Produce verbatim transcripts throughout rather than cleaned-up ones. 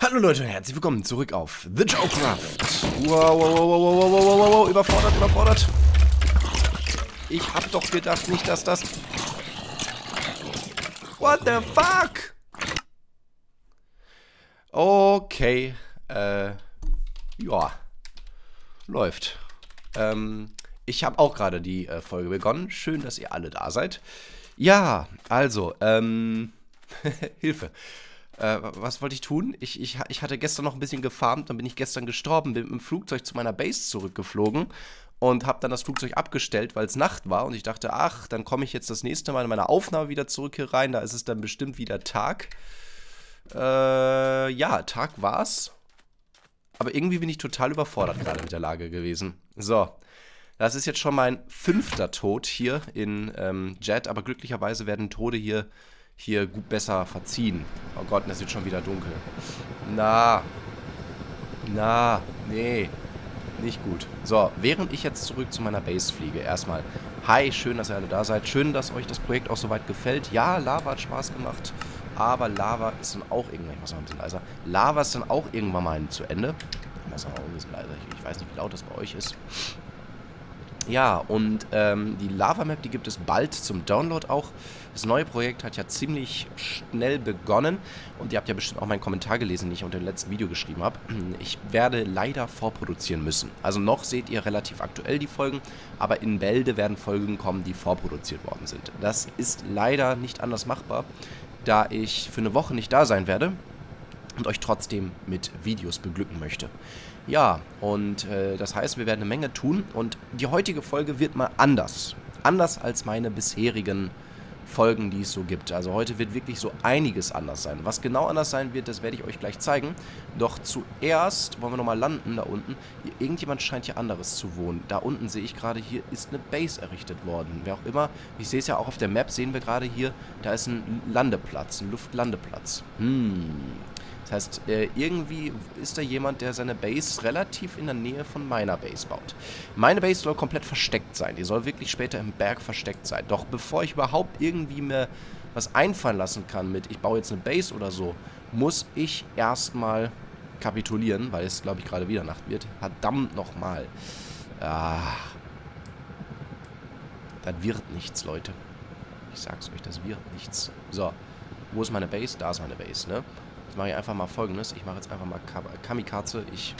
Hallo Leute, herzlich willkommen zurück auf The Joecraft. Wow, wow, wow, wow, wow, wow, wow, wow, überfordert, überfordert. Ich hab doch gedacht nicht, dass das... What the fuck? Okay, äh, ja, läuft. Ähm, ich habe auch gerade die äh, Folge begonnen. Schön, dass ihr alle da seid. Ja, also, ähm, Hilfe. Äh, was wollte ich tun? Ich, ich, ich hatte gestern noch ein bisschen gefarmt, dann bin ich gestern gestorben, bin mit dem Flugzeug zu meiner Base zurückgeflogen und habe dann das Flugzeug abgestellt, weil es Nacht war und ich dachte, ach, dann komme ich jetzt das nächste Mal in meiner Aufnahme wieder zurück hier rein, da ist es dann bestimmt wieder Tag. Äh, ja, Tag war's. Aber irgendwie bin ich total überfordert gerade mit der Lage gewesen. So, das ist jetzt schon mein fünfter Tod hier in ähm, Jet, aber glücklicherweise werden Tode hier hier gut besser verziehen. Oh Gott, es wird schon wieder dunkel. Na. Na. Nee. Nicht gut. So, während ich jetzt zurück zu meiner Base fliege, erstmal, hi, schön, dass ihr alle da seid. Schön, dass euch das Projekt auch soweit gefällt. Ja, Lava hat Spaß gemacht, aber Lava ist dann auch irgendwann, ich muss noch ein bisschen leiser, Lava ist dann auch irgendwann mal zu Ende. Ich muss auch ein bisschen leiser, ich, ich weiß nicht, wie laut das bei euch ist. Ja, und ähm, die Lava-Map, die gibt es bald zum Download auch. Das neue Projekt hat ja ziemlich schnell begonnen und ihr habt ja bestimmt auch meinen Kommentar gelesen, den ich unter dem letzten Video geschrieben habe. Ich werde leider vorproduzieren müssen. Also noch seht ihr relativ aktuell die Folgen, aber in Bälde werden Folgen kommen, die vorproduziert worden sind. Das ist leider nicht anders machbar, da ich für eine Woche nicht da sein werde und euch trotzdem mit Videos beglücken möchte. Ja, und äh, das heißt, wir werden eine Menge tun und die heutige Folge wird mal anders. Anders als meine bisherigen Folgen, die es so gibt. Also heute wird wirklich so einiges anders sein. Was genau anders sein wird, das werde ich euch gleich zeigen. Doch zuerst wollen wir nochmal landen da unten. Irgendjemand scheint hier anderes zu wohnen. Da unten sehe ich gerade, hier ist eine Base errichtet worden. Wer auch immer, ich sehe es ja auch auf der Map, sehen wir gerade hier, da ist ein Landeplatz, ein Luftlandeplatz. Hm... Das heißt, äh, irgendwie ist da jemand, der seine Base relativ in der Nähe von meiner Base baut. Meine Base soll komplett versteckt sein. Die soll wirklich später im Berg versteckt sein. Doch bevor ich überhaupt irgendwie mir was einfallen lassen kann mit, ich baue jetzt eine Base oder so, muss ich erstmal kapitulieren, weil es, glaube ich, gerade wieder Nacht wird. Verdammt nochmal. Ah. Das wird nichts, Leute. Ich sag's euch, das wird nichts. So, wo ist meine Base? Da ist meine Base, ne? Jetzt mache ich einfach mal Folgendes. Ich mache jetzt einfach mal Kamikaze. Ich...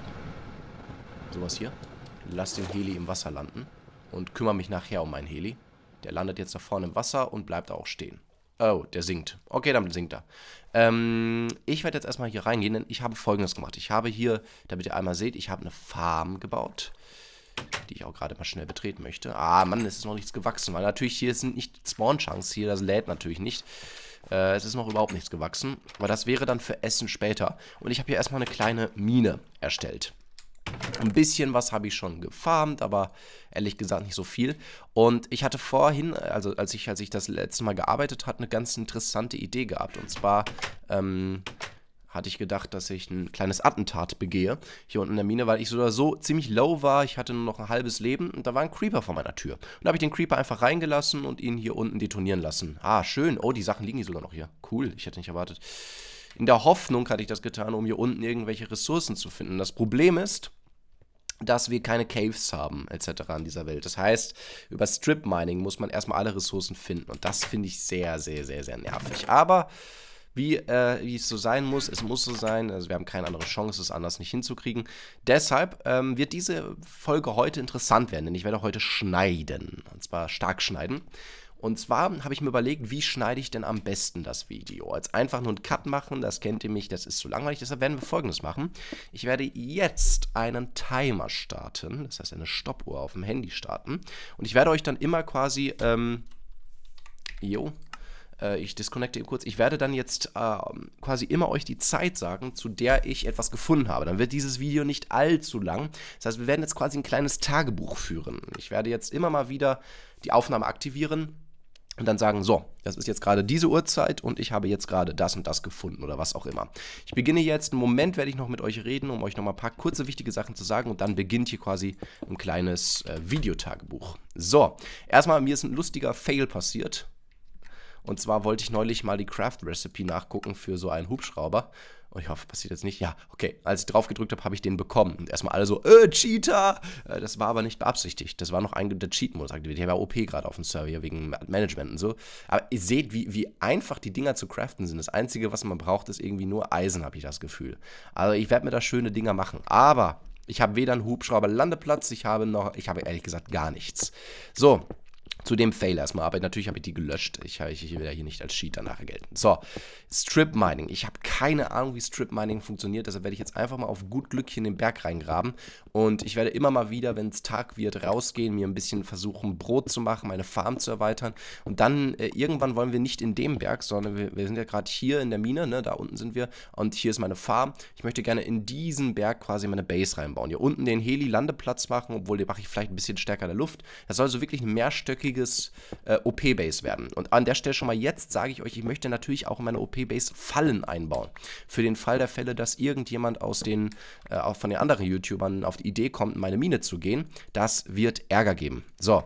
Sowas hier. Lass den Heli im Wasser landen. Und kümmere mich nachher um meinen Heli. Der landet jetzt da vorne im Wasser und bleibt auch stehen. Oh, der sinkt. Okay, dann sinkt er. Ähm, ich werde jetzt erstmal hier reingehen, denn ich habe Folgendes gemacht. Ich habe hier, damit ihr einmal seht, ich habe eine Farm gebaut, die ich auch gerade mal schnell betreten möchte. Ah, Mann, es ist noch nichts gewachsen, weil natürlich hier sind nicht Spawn-Chunks hier, das lädt natürlich nicht. Äh, es ist noch überhaupt nichts gewachsen, aber das wäre dann für Essen später. Und ich habe hier erstmal eine kleine Mine erstellt. Ein bisschen was habe ich schon gefarmt, aber ehrlich gesagt nicht so viel. Und ich hatte vorhin, also als ich, als ich das letzte Mal gearbeitet habe, eine ganz interessante Idee gehabt. Und zwar, ähm... hatte ich gedacht, dass ich ein kleines Attentat begehe, hier unten in der Mine, weil ich so oder so ziemlich low war, ich hatte nur noch ein halbes Leben und da war ein Creeper vor meiner Tür. Und da habe ich den Creeper einfach reingelassen und ihn hier unten detonieren lassen. Ah, schön. Oh, die Sachen liegen hier sogar noch hier. Cool, ich hätte nicht erwartet. In der Hoffnung hatte ich das getan, um hier unten irgendwelche Ressourcen zu finden. Das Problem ist, dass wir keine Caves haben, et cetera in dieser Welt. Das heißt, über Strip-Mining muss man erstmal alle Ressourcen finden und das finde ich sehr, sehr, sehr, sehr nervig. Aber... Wie, äh, wie es so sein muss, es muss so sein, also wir haben keine andere Chance, es anders nicht hinzukriegen. Deshalb ähm, wird diese Folge heute interessant werden, denn ich werde heute schneiden, und zwar stark schneiden. Und zwar habe ich mir überlegt, wie schneide ich denn am besten das Video? Als einfach nur einen Cut machen, das kennt ihr mich, das ist zu langweilig, deshalb werden wir Folgendes machen. Ich werde jetzt einen Timer starten, das heißt eine Stoppuhr auf dem Handy starten. Und ich werde euch dann immer quasi, ähm, jo, ich disconnecte eben kurz. Ich werde dann jetzt äh, quasi immer euch die Zeit sagen, zu der ich etwas gefunden habe. Dann wird dieses Video nicht allzu lang. Das heißt, wir werden jetzt quasi ein kleines Tagebuch führen. Ich werde jetzt immer mal wieder die Aufnahme aktivieren und dann sagen, so, das ist jetzt gerade diese Uhrzeit und ich habe jetzt gerade das und das gefunden oder was auch immer. Ich beginne jetzt, einen Moment werde ich noch mit euch reden, um euch noch mal ein paar kurze, wichtige Sachen zu sagen und dann beginnt hier quasi ein kleines äh, Videotagebuch. So, erstmal, mir ist ein lustiger Fail passiert. Und zwar wollte ich neulich mal die Craft-Recipe nachgucken für so einen Hubschrauber. Und ich hoffe, passiert jetzt nicht. Ja, okay. Als ich drauf gedrückt habe, habe ich den bekommen. Und erstmal alle so, äh, Cheater! Äh, das war aber nicht beabsichtigt. Das war noch ein der Cheat-Modus aktiviert. Ich habe ja O P gerade auf dem Server hier wegen Management und so. Aber ihr seht, wie, wie einfach die Dinger zu craften sind. Das Einzige, was man braucht, ist irgendwie nur Eisen, habe ich das Gefühl. Also ich werde mir da schöne Dinger machen. Aber ich habe weder einen Hubschrauber-Landeplatz, ich habe noch, ich habe ehrlich gesagt gar nichts. So. Zu dem Fail erstmal, aber natürlich habe ich die gelöscht. Ich, ich will ja hier nicht als Cheater nachher gelten. So, Strip Mining. Ich habe keine Ahnung, wie Strip Mining funktioniert, deshalb werde ich jetzt einfach mal auf gut Glück hier in den Berg reingraben. Und ich werde immer mal wieder, wenn es Tag wird, rausgehen, mir ein bisschen versuchen, Brot zu machen, meine Farm zu erweitern. Und dann, äh, irgendwann wollen wir nicht in dem Berg, sondern wir, wir sind ja gerade hier in der Mine, ne? Da unten sind wir. Und hier ist meine Farm. Ich möchte gerne in diesen Berg quasi meine Base reinbauen. Hier unten den Heli-Landeplatz machen, obwohl den mache ich vielleicht ein bisschen stärker in der Luft. Das soll so wirklich eine mehrstöckige Äh, O P-Base werden. Und an der Stelle schon mal jetzt sage ich euch, ich möchte natürlich auch in meine O P-Base Fallen einbauen. Für den Fall der Fälle, dass irgendjemand aus den, äh, auch von den anderen YouTubern auf die Idee kommt, in meine Mine zu gehen, das wird Ärger geben. So.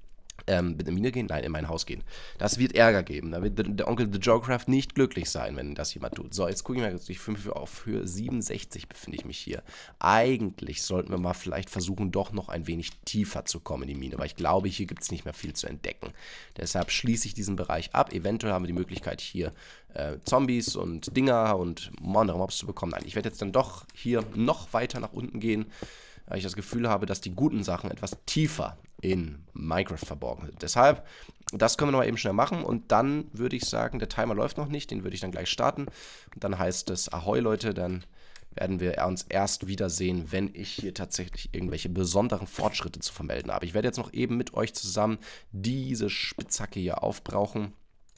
Ähm, mit der Mine gehen? Nein, in mein Haus gehen. Das wird Ärger geben. Da wird der Onkel The Joecraft nicht glücklich sein, wenn das jemand tut. So, jetzt gucke ich mal, ich fünf auf Höhe siebenundsechzig befinde ich mich hier. Eigentlich sollten wir mal vielleicht versuchen, doch noch ein wenig tiefer zu kommen in die Mine, weil ich glaube, hier gibt es nicht mehr viel zu entdecken. Deshalb schließe ich diesen Bereich ab. Eventuell haben wir die Möglichkeit, hier äh, Zombies und Dinger und andere Mobs zu bekommen. Nein, ich werde jetzt dann doch hier noch weiter nach unten gehen, weil ich das Gefühl habe, dass die guten Sachen etwas tiefer in Minecraft verborgen sind. Deshalb, das können wir noch mal eben schnell machen und dann würde ich sagen, der Timer läuft noch nicht, den würde ich dann gleich starten. Und dann heißt es, ahoi Leute, dann werden wir uns erst wiedersehen, wenn ich hier tatsächlich irgendwelche besonderen Fortschritte zu vermelden habe. Ich werde jetzt noch eben mit euch zusammen diese Spitzhacke hier aufbrauchen.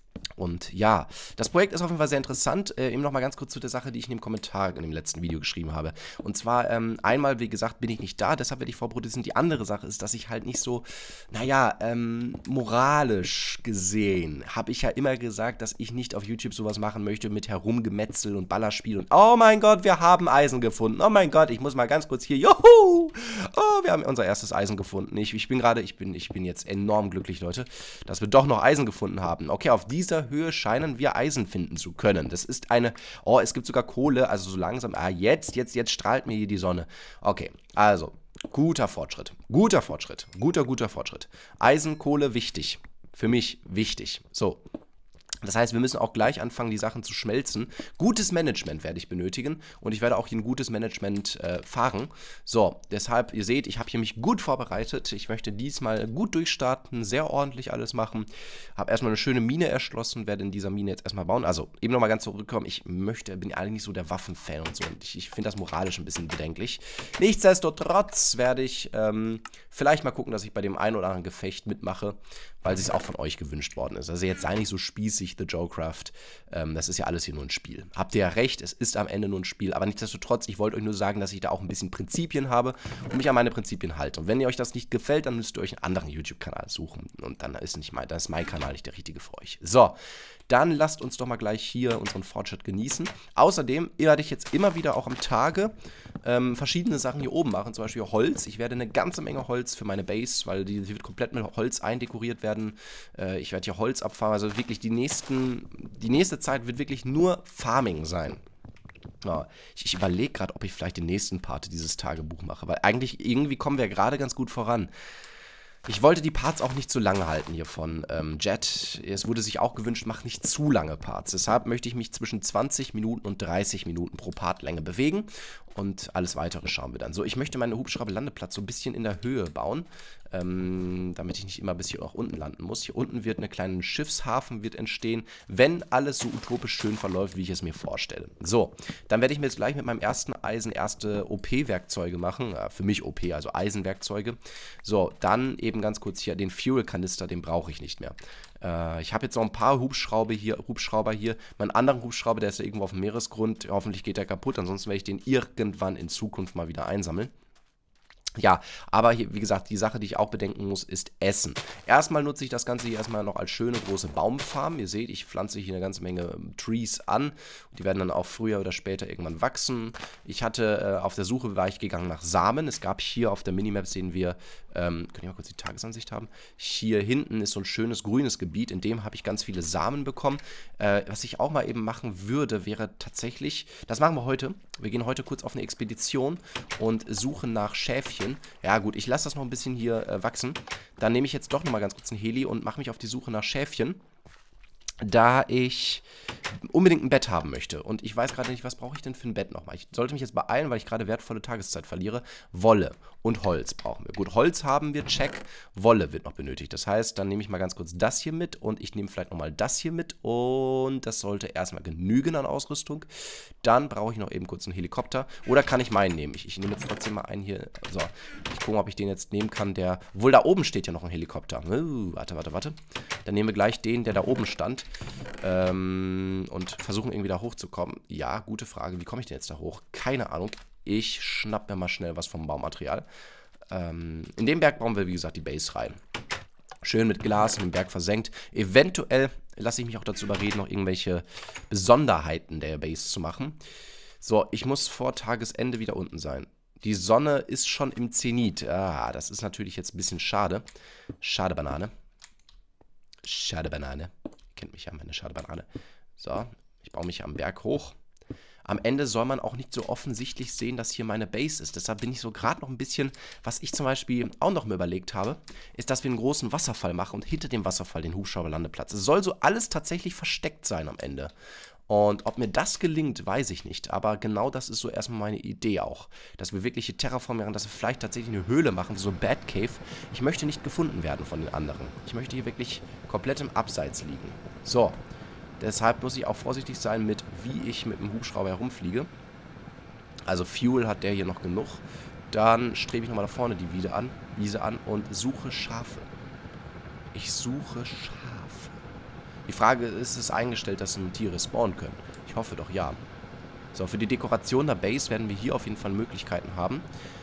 Und ja, das Projekt ist auf jeden Fall sehr interessant. Äh, eben noch mal ganz kurz zu der Sache, die ich in dem Kommentar in dem letzten Video geschrieben habe. Und zwar, ähm, einmal, wie gesagt, bin ich nicht da, deshalb werde ich vorproduzieren. Die andere Sache ist, dass ich halt nicht so, naja, ähm, moralisch gesehen, habe ich ja immer gesagt, dass ich nicht auf YouTube sowas machen möchte mit Herumgemetzel und Ballerspiel und oh mein Gott, wir haben Eisen gefunden. Oh mein Gott, ich muss mal ganz kurz hier, juhu! Oh, wir haben unser erstes Eisen gefunden. Ich, ich bin gerade, ich bin, ich bin jetzt enorm glücklich, Leute, dass wir doch noch Eisen gefunden haben. Okay, auf dieser Höhe scheinen wir Eisen finden zu können. Das ist eine, oh, es gibt sogar Kohle, also so langsam, ah, jetzt, jetzt, jetzt strahlt mir hier die Sonne. Okay, also, guter Fortschritt, guter Fortschritt, guter, guter Fortschritt. Eisen, Kohle, wichtig, für mich wichtig. So. Das heißt, wir müssen auch gleich anfangen, die Sachen zu schmelzen. Gutes Management werde ich benötigen und ich werde auch hier ein gutes Management äh, fahren. So, deshalb, ihr seht, ich habe hier mich gut vorbereitet. Ich möchte diesmal gut durchstarten, sehr ordentlich alles machen. Habe erstmal eine schöne Mine erschlossen, werde in dieser Mine jetzt erstmal bauen. Also, eben nochmal ganz zurückkommen, ich möchte, bin eigentlich nicht so der Waffenfan und so und ich, ich finde das moralisch ein bisschen bedenklich. Nichtsdestotrotz werde ich ähm, vielleicht mal gucken, dass ich bei dem einen oder anderen Gefecht mitmache, weil es auch von euch gewünscht worden ist. Also jetzt sei nicht so spießig, The Joecraft. Ähm, das ist ja alles hier nur ein Spiel. Habt ihr ja recht, es ist am Ende nur ein Spiel. Aber nichtsdestotrotz, ich wollte euch nur sagen, dass ich da auch ein bisschen Prinzipien habe und mich an meine Prinzipien halte. Und wenn ihr euch das nicht gefällt, dann müsst ihr euch einen anderen YouTube-Kanal suchen. Und dann ist, nicht mein, dann ist mein Kanal nicht der richtige für euch. So, dann lasst uns doch mal gleich hier unseren Fortschritt genießen. Außerdem werde ich jetzt immer wieder auch am Tage ähm, verschiedene Sachen hier oben machen. Zum Beispiel Holz. Ich werde eine ganze Menge Holz für meine Base, weil die, die wird komplett mit Holz eindekoriert werden. Äh, ich werde hier Holz abfahren. Also wirklich die nächsten, die nächste Zeit wird wirklich nur Farming sein. Ja, ich, ich überlege gerade, ob ich vielleicht den nächsten Part dieses Tagebuch mache, weil eigentlich irgendwie kommen wir gerade ganz gut voran. Ich wollte die Parts auch nicht zu lange halten hier von ähm, Jet. Es wurde sich auch gewünscht, mach nicht zu lange Parts. Deshalb möchte ich mich zwischen zwanzig Minuten und dreißig Minuten pro Partlänge bewegen. Und alles Weitere schauen wir dann. So, ich möchte meinen Hubschrauber-Landeplatz so ein bisschen in der Höhe bauen, ähm, damit ich nicht immer bis hier auch unten landen muss. Hier unten wird eine kleine Schiffshafen wird entstehen, wenn alles so utopisch schön verläuft, wie ich es mir vorstelle. So, dann werde ich mir jetzt gleich mit meinem ersten Eisen erste O P-Werkzeuge machen. Ja, für mich O P, also Eisenwerkzeuge. So, dann eben ganz kurz hier den Fuel-Kanister, den brauche ich nicht mehr. Äh, ich habe jetzt noch ein paar Hubschrauber hier, Hubschrauber hier. Mein anderen Hubschrauber, der ist ja irgendwo auf dem Meeresgrund. Hoffentlich geht der kaputt, ansonsten werde ich den irgendwann in Zukunft mal wieder einsammeln. Ja, aber hier, wie gesagt, die Sache, die ich auch bedenken muss, ist Essen. Erstmal nutze ich das Ganze hier erstmal noch als schöne große Baumfarm. Ihr seht, ich pflanze hier eine ganze Menge ähm, Trees an. Die werden dann auch früher oder später irgendwann wachsen. Ich hatte, äh, auf der Suche war ich gegangen nach Samen. Es gab hier auf der Minimap, sehen wir, ähm, könnt ihr mal kurz die Tagesansicht haben? Hier hinten ist so ein schönes grünes Gebiet, in dem habe ich ganz viele Samen bekommen. Äh, was ich auch mal eben machen würde, wäre tatsächlich, das machen wir heute. Wir gehen heute kurz auf eine Expedition und suchen nach Schäfchen. Ja gut, ich lasse das noch ein bisschen hier äh, wachsen. Dann nehme ich jetzt doch nochmal ganz kurz einen Heli und mache mich auf die Suche nach Schäfchen, da ich unbedingt ein Bett haben möchte. Und ich weiß gerade nicht, was brauche ich denn für ein Bett nochmal. Ich sollte mich jetzt beeilen, weil ich gerade wertvolle Tageszeit verliere. Wolle und Holz brauchen wir. Gut, Holz haben wir, check. Wolle wird noch benötigt. Das heißt, dann nehme ich mal ganz kurz das hier mit und ich nehme vielleicht nochmal das hier mit. Und das sollte erstmal genügen an Ausrüstung. Dann brauche ich noch eben kurz einen Helikopter. Oder kann ich meinen nehmen? Ich, ich nehme jetzt trotzdem mal einen hier. So, ich gucke, ob ich den jetzt nehmen kann, der... Obwohl, da oben steht ja noch ein Helikopter. Uh, warte, warte, warte. Dann nehmen wir gleich den, der da oben stand. Ähm, und versuchen irgendwie da hochzukommen. Ja, gute Frage. Wie komme ich denn jetzt da hoch? Keine Ahnung. Ich schnapp mir mal schnell was vom Baumaterial. Ähm, in dem Berg bauen wir, wie gesagt, die Base rein. Schön mit Glas in den Berg versenkt. Eventuell lasse ich mich auch dazu überreden, noch irgendwelche Besonderheiten der Base zu machen. So, ich muss vor Tagesende wieder unten sein. Die Sonne ist schon im Zenit. Ah, das ist natürlich jetzt ein bisschen schade. Schade Banane. Schade Banane. Kennt mich ja, meine schade Banane. So, ich baue mich am Berg hoch. Am Ende soll man auch nicht so offensichtlich sehen, dass hier meine Base ist. Deshalb bin ich so gerade noch ein bisschen, was ich zum Beispiel auch noch mir überlegt habe, ist, dass wir einen großen Wasserfall machen und hinter dem Wasserfall den Hubschrauberlandeplatz. Es soll so alles tatsächlich versteckt sein am Ende. Und ob mir das gelingt, weiß ich nicht. Aber genau das ist so erstmal meine Idee auch. Dass wir wirkliche Terraformieren, dass wir vielleicht tatsächlich eine Höhle machen, so Batcave. Ich möchte nicht gefunden werden von den anderen. Ich möchte hier wirklich komplett im Abseits liegen. So. Deshalb muss ich auch vorsichtig sein mit, wie ich mit dem Hubschrauber herumfliege. Also Fuel hat der hier noch genug. Dann strebe ich nochmal da vorne die Wiese an, Wiese an und suche Schafe. Ich suche Schafe. Die Frage ist, ist es eingestellt, dass Tiere spawnen können? Ich hoffe doch ja. So, für die Dekoration der Base werden wir hier auf jeden Fall Möglichkeiten haben.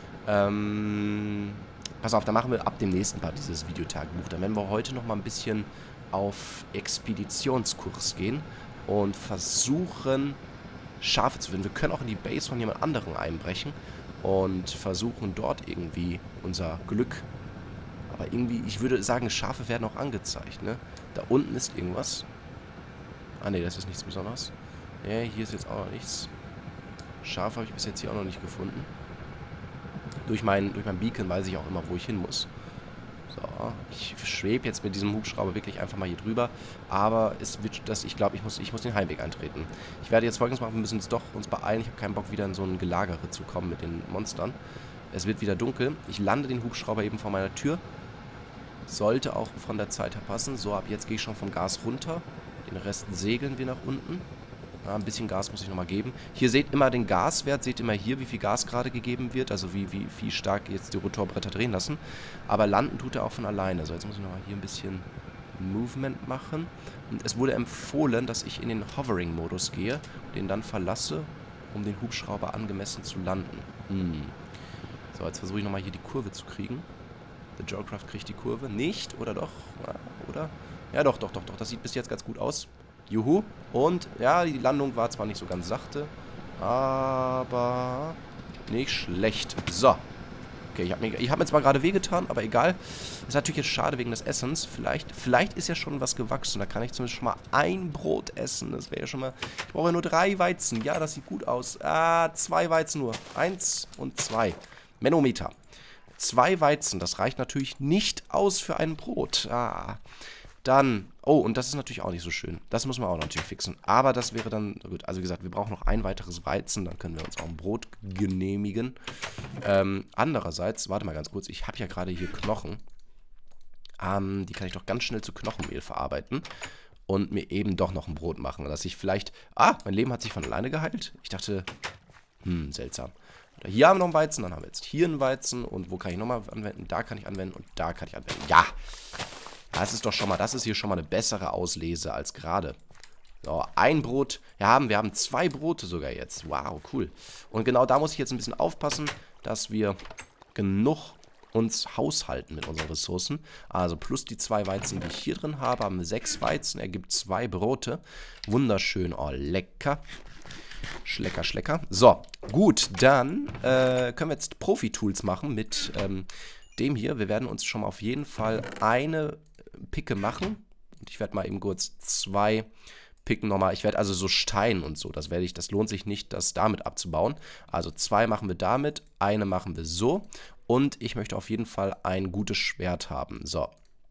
Ähm, pass auf, da machen wir ab dem nächsten Part dieses Videotagebuch. Dann werden wir heute nochmal ein bisschen auf Expeditionskurs gehen und versuchen, Schafe zu finden. Wir können auch in die Base von jemand anderem einbrechen und versuchen dort irgendwie unser Glück. Aber irgendwie, ich würde sagen, Schafe werden auch angezeigt, ne? Da unten ist irgendwas. Ah, ne, das ist nichts Besonderes. Ne, hier ist jetzt auch noch nichts. Schafe habe ich bis jetzt hier auch noch nicht gefunden. Durch mein, durch mein Beacon weiß ich auch immer, wo ich hin muss. So, ich schwebe jetzt mit diesem Hubschrauber wirklich einfach mal hier drüber. Aber es wird, das, ich glaube, ich muss, ich muss den Heimweg eintreten. Ich werde jetzt Folgendes machen, wir müssen uns doch uns beeilen. Ich habe keinen Bock, wieder in so ein Gelagere zu kommen mit den Monstern. Es wird wieder dunkel. Ich lande den Hubschrauber eben vor meiner Tür. Sollte auch von der Zeit her passen. So, ab jetzt gehe ich schon vom Gas runter. Den Rest segeln wir nach unten. Ja, ein bisschen Gas muss ich nochmal geben. Hier seht immer den Gaswert, seht immer hier, wie viel Gas gerade gegeben wird, also wie, wie, wie stark jetzt die Rotorbretter drehen lassen. Aber landen tut er auch von alleine. So, jetzt muss ich nochmal hier ein bisschen Movement machen. Und es wurde empfohlen, dass ich in den Hovering-Modus gehe, den dann verlasse, um den Hubschrauber angemessen zu landen. Hm. So, jetzt versuche ich nochmal hier die Kurve zu kriegen. The Joecraft kriegt die Kurve. Nicht, oder doch? Ja, oder? Ja, doch, doch, doch, doch. Das sieht bis jetzt ganz gut aus. Juhu. Und, ja, die Landung war zwar nicht so ganz sachte, aber nicht schlecht. So. Okay, ich habe mir, ich hab mir zwar gerade wehgetan, aber egal. Ist natürlich jetzt schade wegen des Essens. Vielleicht, vielleicht ist ja schon was gewachsen. Da kann ich zumindest schon mal ein Brot essen. Das wäre ja schon mal... Ich brauche ja nur drei Weizen. Ja, das sieht gut aus. Ah, zwei Weizen nur. Eins und zwei. Menometer. Zwei Weizen. Das reicht natürlich nicht aus für ein Brot. Ah. Dann, oh, und das ist natürlich auch nicht so schön. Das muss man auch natürlich fixen. Aber das wäre dann, gut, also wie gesagt, wir brauchen noch ein weiteres Weizen, dann können wir uns auch ein Brot genehmigen. Ähm, andererseits, warte mal ganz kurz, ich habe ja gerade hier Knochen. Ähm, die kann ich doch ganz schnell zu Knochenmehl verarbeiten und mir eben doch noch ein Brot machen, dass ich vielleicht, ah, mein Leben hat sich von alleine geheilt. Ich dachte, hm, seltsam. Hier haben wir noch einen Weizen, dann haben wir jetzt hier einen Weizen und wo kann ich nochmal anwenden? Da kann ich anwenden und da kann ich anwenden. Ja! Das ist doch schon mal, das ist hier schon mal eine bessere Auslese als gerade. So, ein Brot. Ja, haben, wir haben zwei Brote sogar jetzt. Wow, cool. Und genau da muss ich jetzt ein bisschen aufpassen, dass wir genug uns haushalten mit unseren Ressourcen. Also plus die zwei Weizen, die ich hier drin habe, haben wir sechs Weizen, ergibt zwei Brote. Wunderschön, oh lecker. Schlecker, schlecker. So, gut, dann äh, können wir jetzt Profi-Tools machen mit ähm, dem hier. Wir werden uns schon mal auf jeden Fall eine Picke machen. Und ich werde mal eben kurz zwei Picken nochmal. Ich werde also so Stein und so, das werde ich, das lohnt sich nicht, das damit abzubauen. Also zwei machen wir damit, eine machen wir so. Und ich möchte auf jeden Fall ein gutes Schwert haben. So,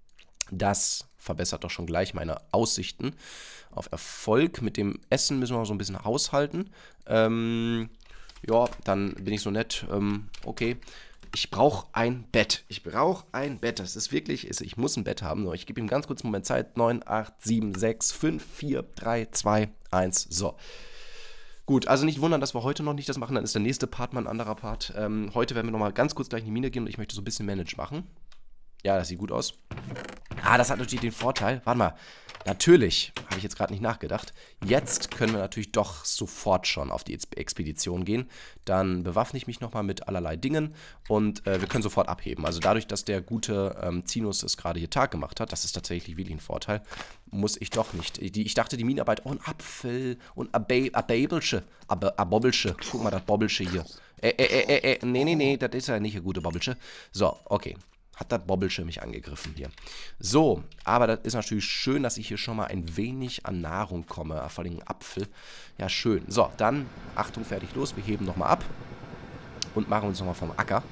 das verbessert doch schon gleich meine Aussichten auf Erfolg. Mit dem Essen müssen wir noch so ein bisschen haushalten. Ähm, ja, dann bin ich so nett. Ähm, okay, ich brauche ein Bett. Ich brauche ein Bett. Das ist wirklich, ich muss ein Bett haben. So, ich gebe ihm ganz kurz einen Moment Zeit. neun, acht, sieben, sechs, fünf, vier, drei, zwei, eins. So. Gut, also nicht wundern, dass wir heute noch nicht das machen, dann ist der nächste Part mal ein anderer Part. Ähm, heute werden wir nochmal ganz kurz gleich in die Mine gehen und ich möchte so ein bisschen Manage machen. Ja, das sieht gut aus. Ah, das hat natürlich den Vorteil. Warte mal, natürlich, habe ich jetzt gerade nicht nachgedacht. Jetzt können wir natürlich doch sofort schon auf die Expedition gehen. Dann bewaffne ich mich nochmal mit allerlei Dingen und äh, wir können sofort abheben. Also dadurch, dass der gute ähm, Zinus es gerade hier Tag gemacht hat, das ist tatsächlich wirklich ein Vorteil, muss ich doch nicht. Die, ich dachte, die Minenarbeit, oh, ein Apfel und ein Babelsche, ein Bobbelsche. Guck mal, das Bobbelsche hier. Äh, äh, äh, äh, nee, nee, nee, das ist ja nicht ein guter Bobbelsche. So, okay. Hat das Bobbelsche mich angegriffen hier. So, aber das ist natürlich schön, dass ich hier schon mal ein wenig an Nahrung komme. Vor allem Apfel. Ja, schön. So, dann, Achtung, fertig, los. Wir heben nochmal ab und machen uns nochmal vom Acker.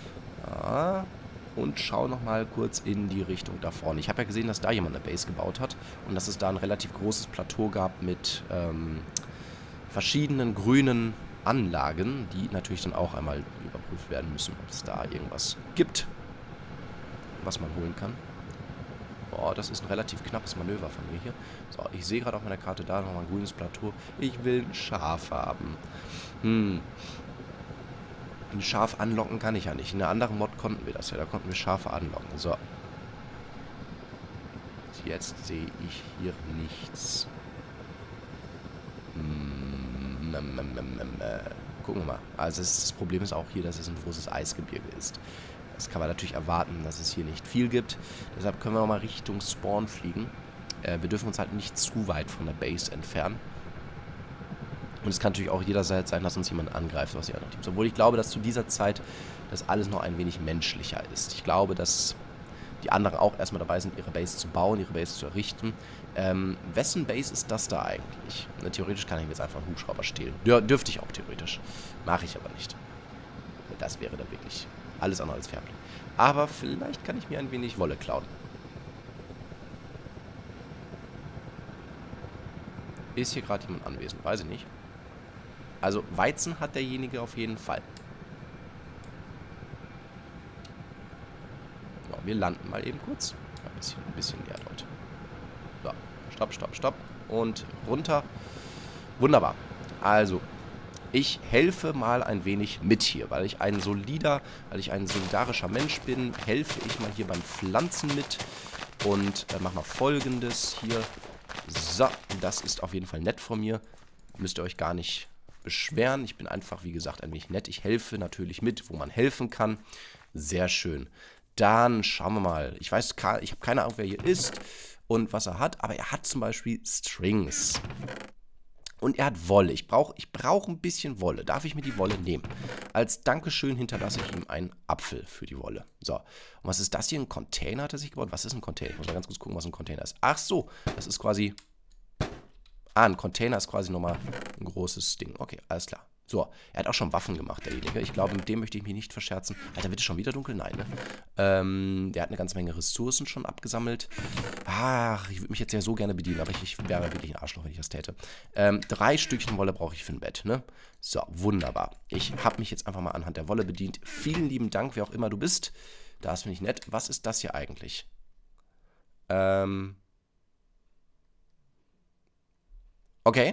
Ja, und schauen nochmal kurz in die Richtung da vorne. Ich habe ja gesehen, dass da jemand eine Base gebaut hat und dass es da ein relativ großes Plateau gab mit ähm, verschiedenen grünen Anlagen, die natürlich dann auch einmal überprüft werden müssen, ob es da irgendwas gibt, was man holen kann. Boah, das ist ein relativ knappes Manöver von mir hier. So, ich sehe gerade auf meiner Karte da nochmal ein grünes Plateau. Ich will ein Schaf haben. Hm. Ein Schaf anlocken kann ich ja nicht. In einer anderen Mod konnten wir das ja. Da konnten wir Schafe anlocken. So. Jetzt sehe ich hier nichts. Hm. Gucken wir mal. Also das Problem ist auch hier, dass es ein großes Eisgebirge ist. Das kann man natürlich erwarten, dass es hier nicht viel gibt. Deshalb können wir nochmal Richtung Spawn fliegen. Äh, wir dürfen uns halt nicht zu weit von der Base entfernen. Und es kann natürlich auch jederzeit sein, dass uns jemand angreift, was die anderen Teams. Obwohl ich glaube, dass zu dieser Zeit das alles noch ein wenig menschlicher ist. Ich glaube, dass die anderen auch erstmal dabei sind, ihre Base zu bauen, ihre Base zu errichten. Ähm, wessen Base ist das da eigentlich? Ne, theoretisch kann ich mir jetzt einfach einen Hubschrauber stehlen. Dür dürfte ich auch theoretisch. Mache ich aber nicht. Das wäre dann wirklich alles andere als Fairplay. Aber vielleicht kann ich mir ein wenig Wolle klauen. Ist hier gerade jemand anwesend? Weiß ich nicht. Also Weizen hat derjenige auf jeden Fall. So, wir landen mal eben kurz. Ein bisschen, ein bisschen näher dort. So, stopp, stopp, stopp. Und runter. Wunderbar. Also, ich helfe mal ein wenig mit hier, weil ich ein solider, weil ich ein solidarischer Mensch bin, helfe ich mal hier beim Pflanzen mit und äh, mache mal Folgendes hier. So, das ist auf jeden Fall nett von mir. Müsst ihr euch gar nicht beschweren. Ich bin einfach, wie gesagt, ein wenig nett. Ich helfe natürlich mit, wo man helfen kann. Sehr schön. Dann schauen wir mal. Ich weiß, ich habe keine Ahnung, wer hier ist und was er hat, aber er hat zum Beispiel Strings. Und er hat Wolle. Ich brauche ich brauch ein bisschen Wolle. Darf ich mir die Wolle nehmen? Als Dankeschön hinterlasse ich ihm einen Apfel für die Wolle. So. Und was ist das hier? Ein Container hat er sich gebaut? Was ist ein Container? Ich muss mal ganz kurz gucken, was ein Container ist. Ach so. Das ist quasi... Ah, ein Container ist quasi nochmal ein großes Ding. Okay, alles klar. So, er hat auch schon Waffen gemacht, derjenige. Ich glaube, mit dem möchte ich mich nicht verscherzen. Alter, wird es schon wieder dunkel? Nein, ne? Ähm, der hat eine ganze Menge Ressourcen schon abgesammelt. Ach, ich würde mich jetzt ja so gerne bedienen, aber ich, ich wäre wirklich ein Arschloch, wenn ich das täte. Ähm, drei Stückchen Wolle brauche ich für ein Bett, ne? So, wunderbar. Ich habe mich jetzt einfach mal anhand der Wolle bedient. Vielen lieben Dank, wer auch immer du bist. Das finde ich nett. Was ist das hier eigentlich? Ähm... Okay.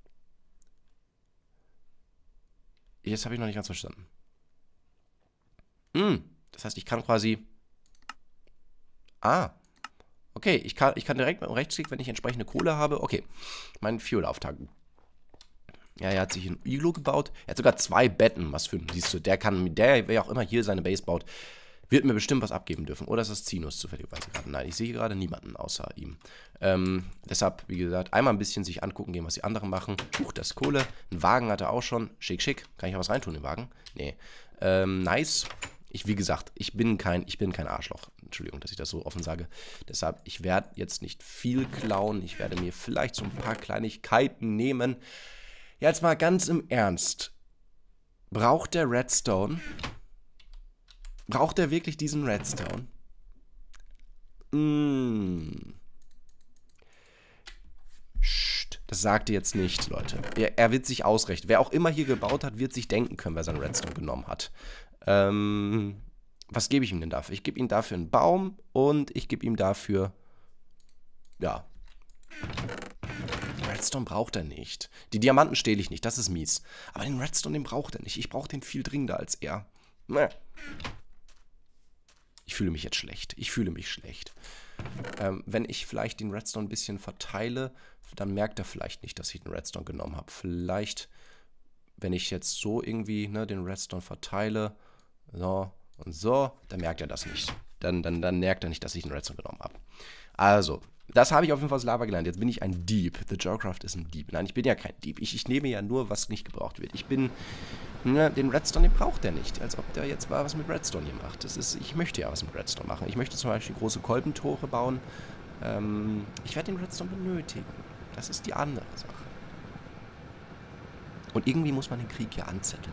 Jetzt habe ich noch nicht ganz verstanden. Hm, das heißt, ich kann quasi... Ah. Okay, ich kann, ich kann direkt mit dem Rechtsklick, wenn ich entsprechende Kohle habe, okay, mein Fuel auftanken. Ja, er hat sich ein Iglo gebaut. Er hat sogar zwei Betten. Was für ein, siehst du, der kann, der, wer auch immer hier seine Base baut, wird mir bestimmt was abgeben dürfen. Oder ist das Zinus zufälligerweise gerade? Nein, ich sehe gerade niemanden außer ihm. Ähm, deshalb, wie gesagt, einmal ein bisschen sich angucken gehen, was die anderen machen. Huch, das ist Kohle. Einen Wagen hat er auch schon. Schick, schick. Kann ich auch was reintun in den Wagen? Nee. Ähm, nice. Ich, wie gesagt, ich bin kein, ich bin kein Arschloch. Entschuldigung, dass ich das so offen sage. Deshalb, ich werde jetzt nicht viel klauen. Ich werde mir vielleicht so ein paar Kleinigkeiten nehmen. Jetzt mal ganz im Ernst. Braucht der Redstone? Braucht er wirklich diesen Redstone? Mm. Psst, das sagt ihr jetzt nicht, Leute. Er, er wird sich ausrechnen. Wer auch immer hier gebaut hat, wird sich denken können, wer seinen Redstone genommen hat. Ähm, was gebe ich ihm denn dafür? Ich gebe ihm dafür einen Baum und ich gebe ihm dafür, ja, Redstone braucht er nicht. Die Diamanten stehle ich nicht, das ist mies. Aber den Redstone, den braucht er nicht. Ich brauche den viel dringender als er. Nee. Ich fühle mich jetzt schlecht. Ich fühle mich schlecht. Ähm, wenn ich vielleicht den Redstone ein bisschen verteile, dann merkt er vielleicht nicht, dass ich den Redstone genommen habe. Vielleicht, wenn ich jetzt so irgendwie ne, den Redstone verteile, so und so, dann merkt er das nicht. Dann, dann, dann merkt er nicht, dass ich den Redstone genommen habe. Also, das habe ich auf jeden Fall aus Lava gelernt. Jetzt bin ich ein Dieb. The Joecraft ist ein Dieb. Nein, ich bin ja kein Dieb. Ich, ich nehme ja nur, was nicht gebraucht wird. Ich bin, ne, den Redstone, den braucht er nicht. Als ob der jetzt mal was mit Redstone hier macht. Das ist, ich möchte ja was mit Redstone machen. Ich möchte zum Beispiel große Kolbentore bauen. Ähm, ich werde den Redstone benötigen. Das ist die andere Sache. Und irgendwie muss man den Krieg ja anzetteln.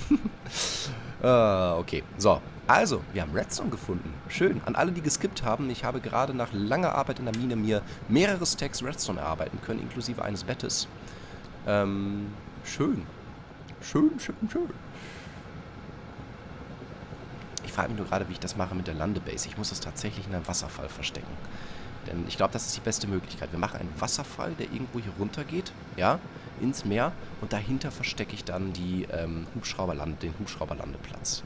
uh, okay, so. Also, wir haben Redstone gefunden. Schön. An alle, die geskippt haben, ich habe gerade nach langer Arbeit in der Mine mir mehrere Stacks Redstone erarbeiten können, inklusive eines Bettes. Ähm, schön. Schön, schön, schön. Ich frage mich nur gerade, wie ich das mache mit der Landebase. Ich muss das tatsächlich in einem Wasserfall verstecken. Denn ich glaube, das ist die beste Möglichkeit. Wir machen einen Wasserfall, der irgendwo hier runter geht, ja, ins Meer. Und dahinter verstecke ich dann die, ähm, Hubschrauberlande, den Hubschrauberlandeplatz.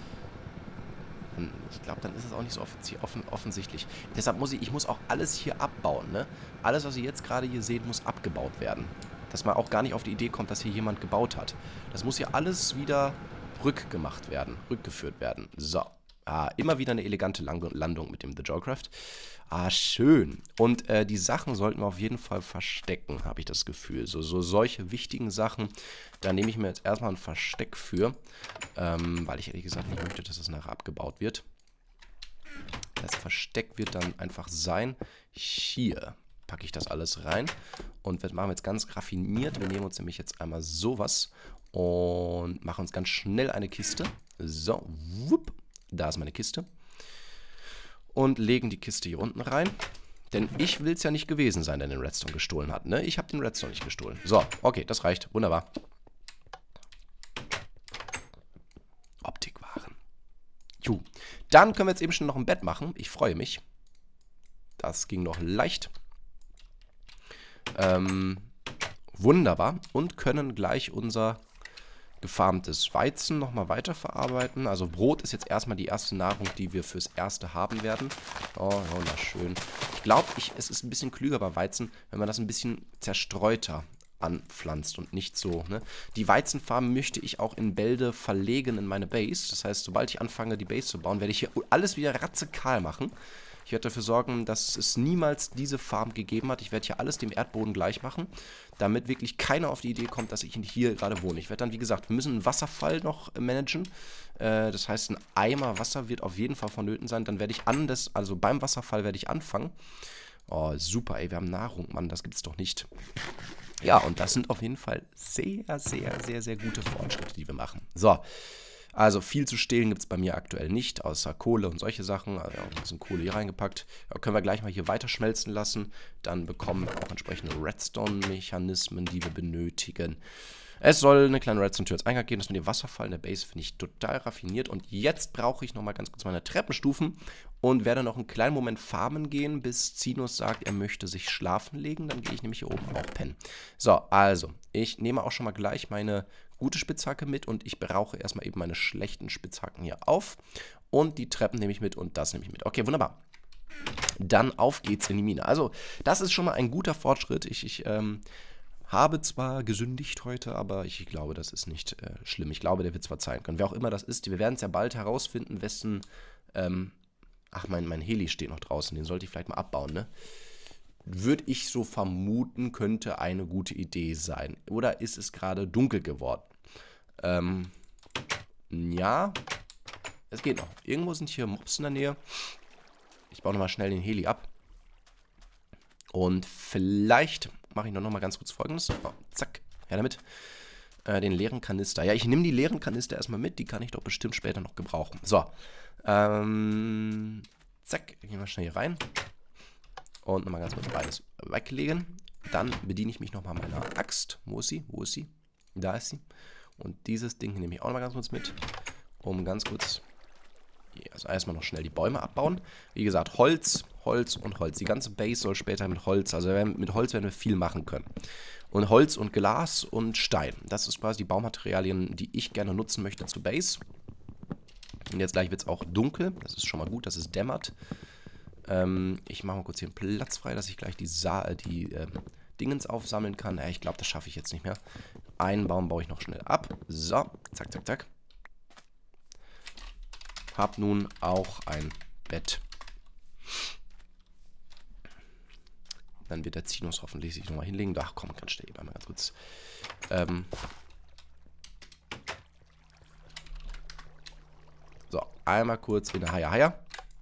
Ich glaube, dann ist es auch nicht so offen, offensichtlich. Deshalb muss ich, ich muss auch alles hier abbauen, ne? Alles, was ihr jetzt gerade hier seht, muss abgebaut werden. Dass man auch gar nicht auf die Idee kommt, dass hier jemand gebaut hat. Das muss hier alles wieder rückgemacht werden, rückgeführt werden. So. Ah, immer wieder eine elegante Landung mit dem The Joecraft. Ah, schön. Und äh, die Sachen sollten wir auf jeden Fall verstecken, habe ich das Gefühl. So, so solche wichtigen Sachen, da nehme ich mir jetzt erstmal ein Versteck für, ähm, weil ich ehrlich gesagt nicht möchte, dass das nachher abgebaut wird. Das Versteck wird dann einfach sein, hier packe ich das alles rein und das machen wir jetzt ganz raffiniert. Wir nehmen uns nämlich jetzt einmal sowas und machen uns ganz schnell eine Kiste. So, wupp. Da ist meine Kiste. Und legen die Kiste hier unten rein. Denn ich will es ja nicht gewesen sein, der den Redstone gestohlen hat. Ne? Ich habe den Redstone nicht gestohlen. So, okay, das reicht. Wunderbar. Optikwaren. Juh. Dann können wir jetzt eben schon noch ein Bett machen. Ich freue mich. Das ging noch leicht. Ähm, wunderbar. Und können gleich unser gefarmtes Weizen nochmal weiterverarbeiten. Also Brot ist jetzt erstmal die erste Nahrung, die wir fürs Erste haben werden. Oh, wunderschön. Ich glaube, ich, es ist ein bisschen klüger bei Weizen, wenn man das ein bisschen zerstreuter anpflanzt und nicht so. Ne? Die Weizenfarm möchte ich auch in Bälde verlegen in meine Base. Das heißt, sobald ich anfange, die Base zu bauen, werde ich hier alles wieder ratzekahl machen. Ich werde dafür sorgen, dass es niemals diese Farm gegeben hat. Ich werde hier alles dem Erdboden gleich machen, damit wirklich keiner auf die Idee kommt, dass ich hier gerade wohne. Ich werde dann, wie gesagt, wir müssen einen Wasserfall noch managen. Äh, das heißt, ein Eimer Wasser wird auf jeden Fall vonnöten sein. Dann werde ich an das, also beim Wasserfall werde ich anfangen. Oh, super, ey, wir haben Nahrung, Mann, das gibt's doch nicht. Ja, und das sind auf jeden Fall sehr, sehr, sehr, sehr gute Fortschritte, die wir machen. So. Also viel zu stehlen gibt es bei mir aktuell nicht, außer Kohle und solche Sachen. Also auch ein bisschen Kohle hier reingepackt. Ja, können wir gleich mal hier weiter schmelzen lassen. Dann bekommen wir auch entsprechende Redstone-Mechanismen, die wir benötigen. Es soll eine kleine Redstone-Tür als Eingang geben. Das mit dem Wasserfall in der Base finde ich total raffiniert. Und jetzt brauche ich nochmal ganz kurz meine Treppenstufen und werde noch einen kleinen Moment farmen gehen, bis Zinus sagt, er möchte sich schlafen legen. Dann gehe ich nämlich hier oben auch pennen. So, also, ich nehme auch schon mal gleich meine gute Spitzhacke mit und ich brauche erstmal eben meine schlechten Spitzhacken hier auf. Und die Treppen nehme ich mit und das nehme ich mit. Okay, wunderbar. Dann auf geht's in die Mine. Also, das ist schon mal ein guter Fortschritt. Ich, ich ähm, Habe zwar gesündigt heute, aber ich glaube, das ist nicht äh, schlimm. Ich glaube, der wird es verzeihen können. Wer auch immer das ist, wir werden es ja bald herausfinden, wessen... Ähm, ach, mein, mein Heli steht noch draußen, den sollte ich vielleicht mal abbauen, ne? Würde ich so vermuten, könnte eine gute Idee sein. Oder ist es gerade dunkel geworden? Ähm, ja, es geht noch. Irgendwo sind hier Mobs in der Nähe. Ich baue nochmal schnell den Heli ab. Und vielleicht mache ich noch mal ganz kurz Folgendes. Oh, zack, her damit. Äh, den leeren Kanister. Ja, ich nehme die leeren Kanister erstmal mit. Die kann ich doch bestimmt später noch gebrauchen. So. Ähm, zack, gehen wir schnell hier rein. Und nochmal ganz kurz beides weglegen. Dann bediene ich mich nochmal meiner Axt. Wo ist sie? Wo ist sie? Da ist sie. Und dieses Ding nehme ich auch nochmal ganz kurz mit. Um ganz kurz... Also erstmal noch schnell die Bäume abbauen. Wie gesagt, Holz, Holz und Holz. Die ganze Base soll später mit Holz, also mit Holz werden wir viel machen können. Und Holz und Glas und Stein. Das ist quasi die Baumaterialien, die ich gerne nutzen möchte zur Base. Und jetzt gleich wird es auch dunkel. Das ist schon mal gut, dass es dämmert. Ähm, ich mache mal kurz hier einen Platz frei, dass ich gleich die, Sa die ähm, Dingens aufsammeln kann. Ja, ich glaube, das schaffe ich jetzt nicht mehr. Einen Baum baue ich noch schnell ab. So, zack, zack, zack. Hab nun auch ein Bett. Dann wird der Zinus hoffentlich sich nochmal hinlegen. Ach komm, ganz schnell, einmal ganz kurz. Ähm so, einmal kurz in der Haia Haia.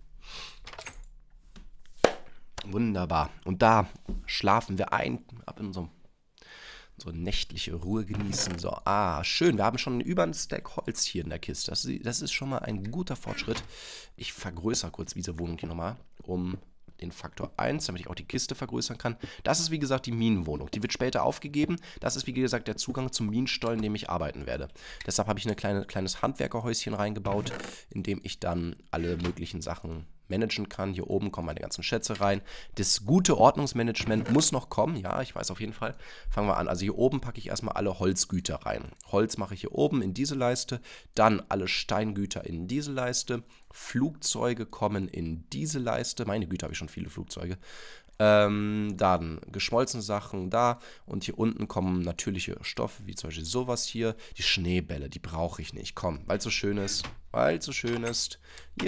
Wunderbar. Und da schlafen wir ein, ab in unserem so nächtliche Ruhe genießen. So, ah, schön. Wir haben schon über einen Stack Holz hier in der Kiste. Das, das ist schon mal ein guter Fortschritt. Ich vergrößere kurz diese Wohnung hier nochmal um den Faktor eins, damit ich auch die Kiste vergrößern kann. Das ist, wie gesagt, die Minenwohnung. Die wird später aufgegeben. Das ist, wie gesagt, der Zugang zum Minenstollen, in dem ich arbeiten werde. Deshalb habe ich ein kleine, kleines Handwerkerhäuschen reingebaut, in dem ich dann alle möglichen Sachen managen kann. Hier oben kommen meine ganzen Schätze rein. Das gute Ordnungsmanagement muss noch kommen. Ja, ich weiß auf jeden Fall. Fangen wir an. Also hier oben packe ich erstmal alle Holzgüter rein. Holz mache ich hier oben in diese Leiste. Dann alle Steingüter in diese Leiste. Flugzeuge kommen in diese Leiste. Meine Güte, habe ich schon viele Flugzeuge. Ähm, dann geschmolzene Sachen da. Und hier unten kommen natürliche Stoffe, wie zum Beispiel sowas hier. Die Schneebälle, die brauche ich nicht. Komm, weil es so schön ist. Weil es so schön ist.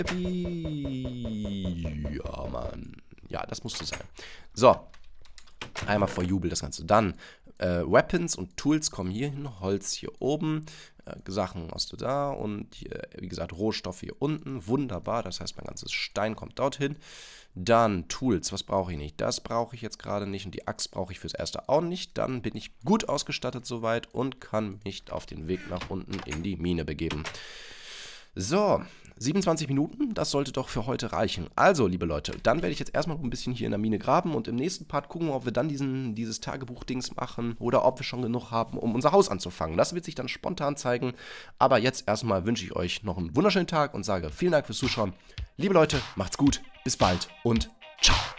Yippie. Ja, Mann. Ja, das musste sein. So. Einmal vor Jubel das Ganze. Dann äh, Weapons und Tools kommen hier hin. Holz hier oben. Äh, Sachen aus da. Und hier, wie gesagt, Rohstoffe hier unten. Wunderbar. Das heißt, mein ganzes Stein kommt dorthin. Dann Tools, was brauche ich nicht? Das brauche ich jetzt gerade nicht und die Axt brauche ich fürs Erste auch nicht. Dann bin ich gut ausgestattet soweit und kann mich auf den Weg nach unten in die Mine begeben. So, siebenundzwanzig Minuten, das sollte doch für heute reichen. Also, liebe Leute, dann werde ich jetzt erstmal noch ein bisschen hier in der Mine graben und im nächsten Part gucken, ob wir dann diesen, dieses Tagebuch-Dings machen oder ob wir schon genug haben, um unser Haus anzufangen. Das wird sich dann spontan zeigen. Aber jetzt erstmal wünsche ich euch noch einen wunderschönen Tag und sage vielen Dank fürs Zuschauen. Liebe Leute, macht's gut, bis bald und ciao.